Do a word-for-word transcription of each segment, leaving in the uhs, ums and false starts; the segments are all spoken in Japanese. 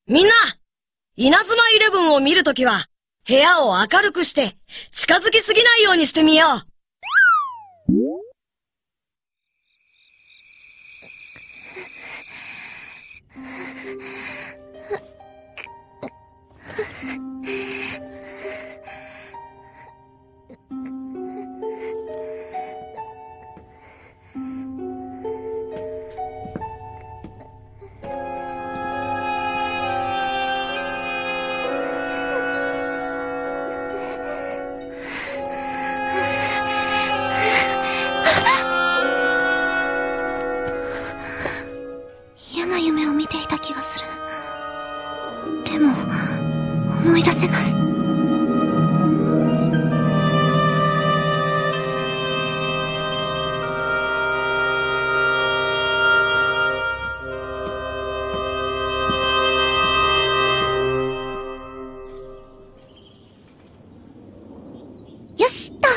みんな、稲妻イレブンを見るときは、部屋を明るくして、近づきすぎないようにしてみよう。 嫌な夢を見ていた気がする。でも、思い出せない。よしっと。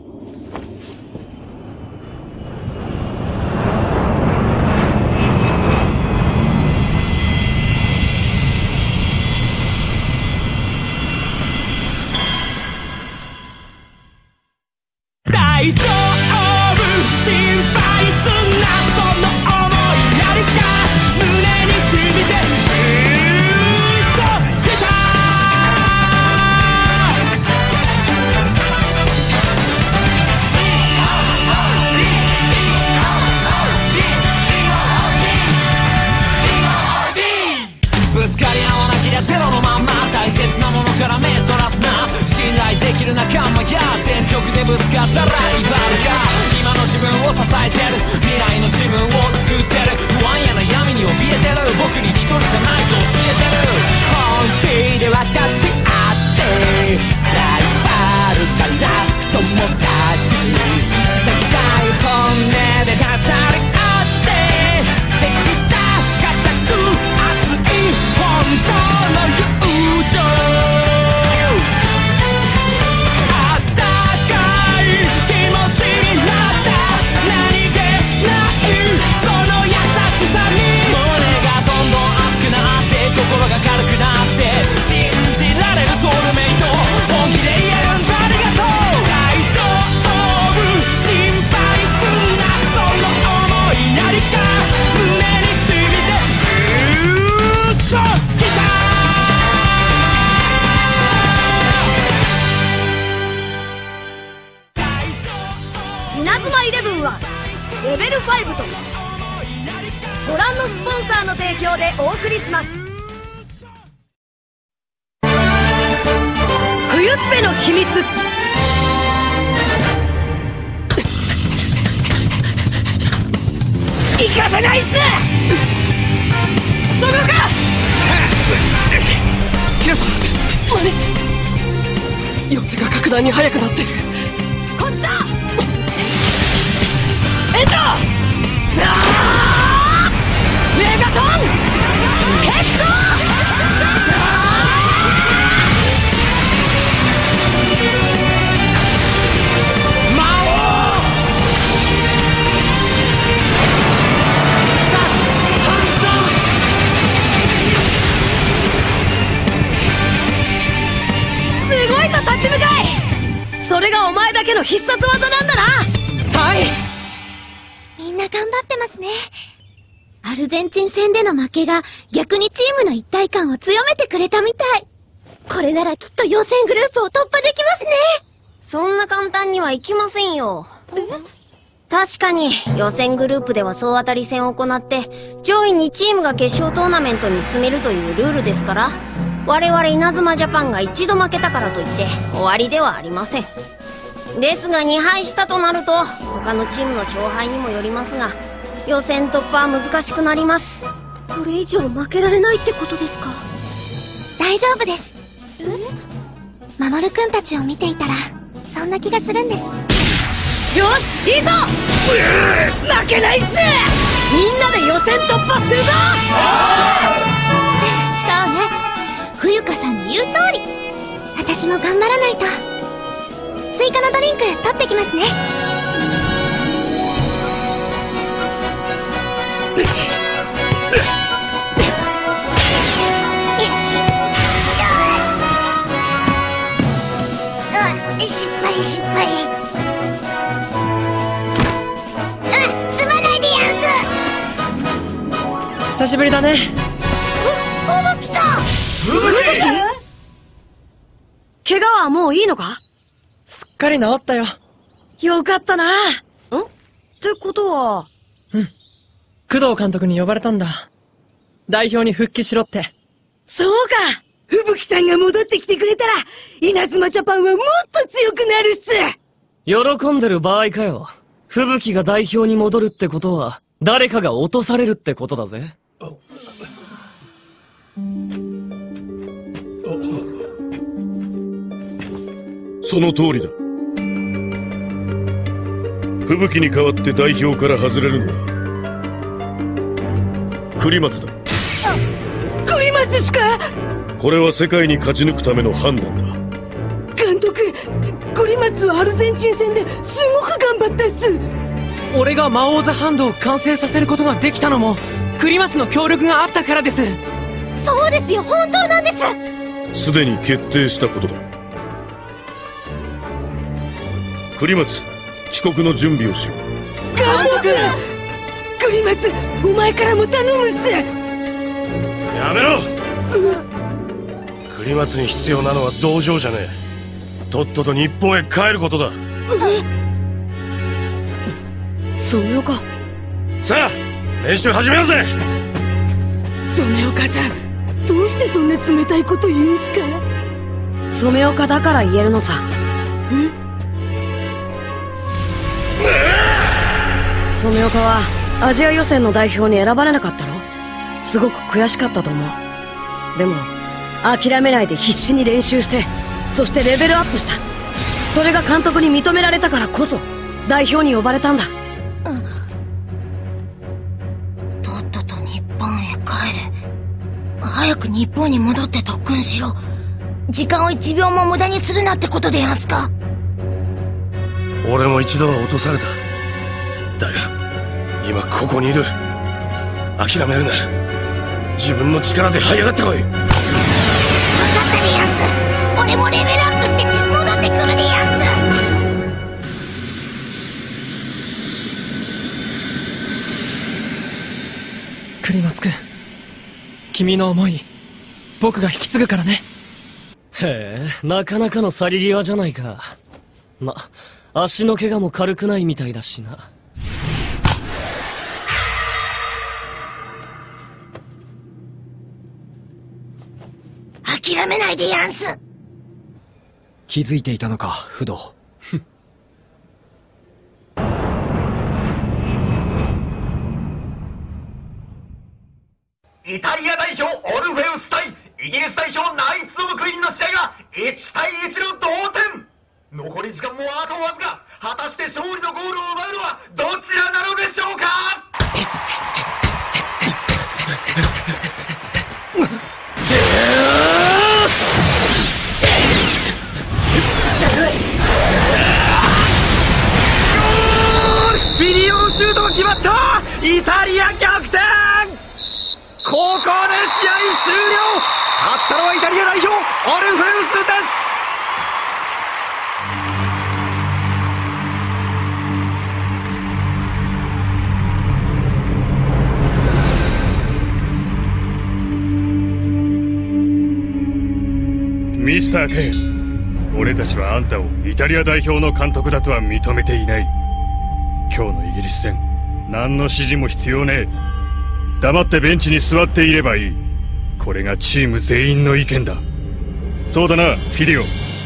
大丈夫、心配すんな、その想いやりか胸に染みてうーっと出た。ぶつかり合わなきゃゼロのまんま、大切なものから目そらすな。信頼できる仲間や全力でぶつかったライバルが今の自分を支えてる、未来の自分を作ってる。不安や悩みに怯えてる、僕に一人じゃないと教えてる。本気で分かち合ってライバルから友達、高い本音で語り合ってできた固く熱い本当の友情。心が軽くなって信じられるソウルメイト、本気で言えるんだありがとう。大丈夫、心配すんな、その想いやりか胸に染みてうーっときた。 稲妻イレブンはレベルファイブとご覧のスポンサーの提供でお送りします。冬っぺの秘密。行かせないっす。そこか。 ヒロト、何？寄せが格段に速くなってる。 こっちだ。エンドジャーメガトンヘッドジャーすごいぞ立ち向かい。それがお前だけの必殺技なんだな。 はい。 みんな頑張ってますね。アルゼンチン戦での負けが逆にチームの一体感を強めてくれたみたい。これならきっと予選グループを突破できますね。 そんな簡単にはいきませんよ。確かに予選グループでは総当たり戦を行って上位にチームが決勝トーナメントに進めるというルールですから、我々稲妻ジャパンが一度負けたからといって終わりではありません。ですがに敗したとなると他のチームの勝敗にもよりますが、予選突破は難しくなります。 これ以上負けられないってことですか？大丈夫です。守るくんたちを見ていたらそんな気がするんです。 よし、いいぞ。負けないっす。みんなで予選突破するぞ。 そうね、冬香さんの言う通り。私も頑張らないと。追加のドリンク取ってきますね。よ失敗失敗。うん、すまないでやんす。 久しぶりだね。 ふ、ふぶきさん。 ふぶき？怪我はもういいのか？ すっかり治ったよ。 よかったな。ん？ってことは。 うん。工藤監督に呼ばれたんだ。代表に復帰しろって。 そうか。 ふぶきさんが戻ってきてくれたら、稲妻ジャパンはもっと強くなるっす。 喜んでる場合かよ。吹雪が代表に戻るってことは、誰かが落とされるってことだぜ。 その通りだ。吹雪に代わって代表から外れるのは栗松だ。 栗松っすか？ これは世界に勝ち抜くための判断だ。 監督、栗松はアルゼンチン戦ですごく頑張ったっす。 俺が魔王ザハンドを完成させることができたのも栗松の協力があったからです。 そうですよ、本当なんです。 すでに決定したことだ。栗松、帰国の準備をしろ。 監督、栗松、お前からも頼むっす。 やめろ。栗松に必要なのは同情じゃねえ。とっとと日本へ帰ることだ。 染岡。 さあ、練習始めようぜ。 染岡さん、どうしてそんな冷たいこと言うんすか？ 染岡だから言えるのさ。染岡はアジア予選の代表に選ばれなかったろ。すごく悔しかったと思う。でも諦めないで必死に練習して、そしてレベルアップした。それが監督に認められたからこそ代表に呼ばれたんだ。 とっとと日本へ帰れ。早く日本に戻って特訓しろ。時間を一秒も無駄にするなってことでやんすか？ 俺も一度は落とされた。だが今ここにいる。諦めるな。自分の力で這い上がってこい。分かったでやんす。俺もレベルアップして戻ってくるでやんす。 栗松くん、君の思い僕が引き継ぐからね。 へえ、なかなかの去り際じゃないか。ま、足の怪我も軽くないみたいだしな。 諦めないでやんす。 気づいていたのか、不動。 イタリア代表オルフェウス対イギリス代表ナイツ・オブ・クイーンの試合がいちたいいちの同点。残り時間もあとわずか。果たして勝利のゴールを奪うのはどちらなのでしょうか。 フィリオのシュートが決まった。イタリア逆転。ここで試合終了。勝ったのはイタリア代表オルフェウスです。 ミスター・ケン、俺たちはあんたをイタリア代表の監督だとは認めていない。今日のイギリス戦、何の指示も必要ねえ。黙ってベンチに座っていればいい。これがチーム全員の意見だ。そうだな、フィリオ。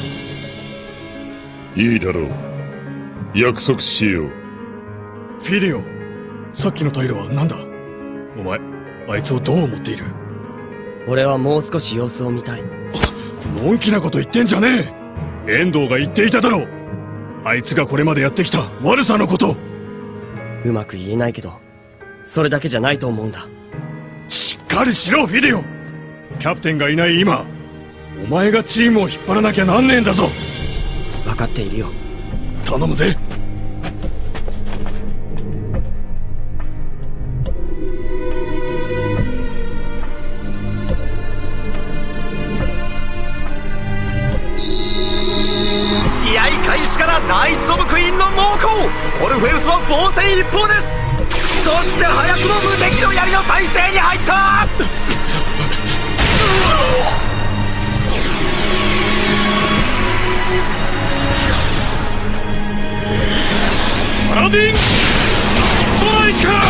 いいだろう。約束しよう。フィリオ、さっきの態度は何だ？お前、あいつをどう思っている？ 俺はもう少し様子を見たい。 のんきなこと言ってんじゃねえ。遠藤が言っていただろう。あいつがこれまでやってきた悪さのこと。 うまく言えないけど、それだけじゃないと思うんだ。 しっかりしろ、フィデオ。キャプテンがいない今、お前がチームを引っ張らなきゃなんねえんだぞ。 分かっているよ。 頼むぜ。 試合ナイツ・オブ・クイーンの猛攻。オルフェウスは防戦一方です。そして早くも無敵の槍の体勢に入った。 パラディンストライカー。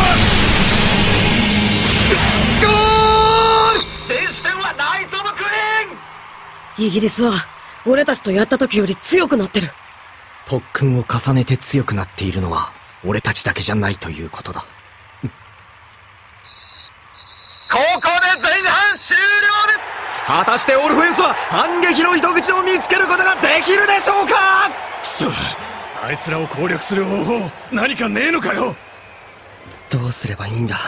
ゴール。先取点はナイツ・オブ・クイーン。 イギリスは俺たちとやった時より強くなってる。 特訓を重ねて強くなっているのは俺たちだけじゃないということだ。 ここで前半終了です。果たしてオルフェウスは反撃の糸口を見つけることができるでしょうか。 くそ、あいつらを攻略する方法何かねえのかよ。 どうすればいいんだ。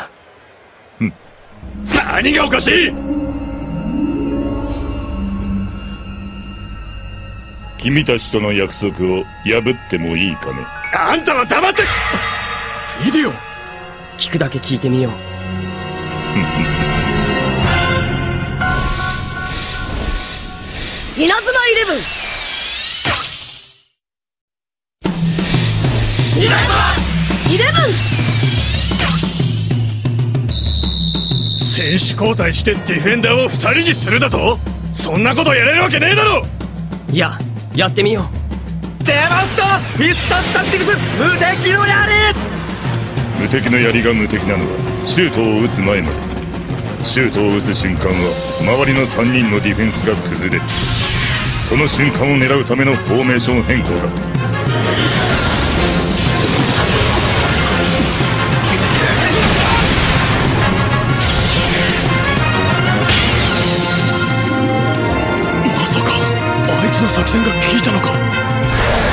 何がおかしい。 君たちとの約束を破ってもいいかね。 あんたは黙って。フィディオ、 聞くだけ聞いてみよう。 稲妻イレブン。稲妻イレブン。 選手交代してディフェンダーをふたりにするだと。そんなことやれるわけねえだろ。 いや、やってみよう。出ました、必殺タクティクス無敵の槍。 無敵の槍が無敵なのはシュートを打つ前まで。シュートを打つ瞬間は周りのさんにんのディフェンスが崩れる。その瞬間を狙うためのフォーメーション変更だ。 まさかあいつの作戦が効いたのか。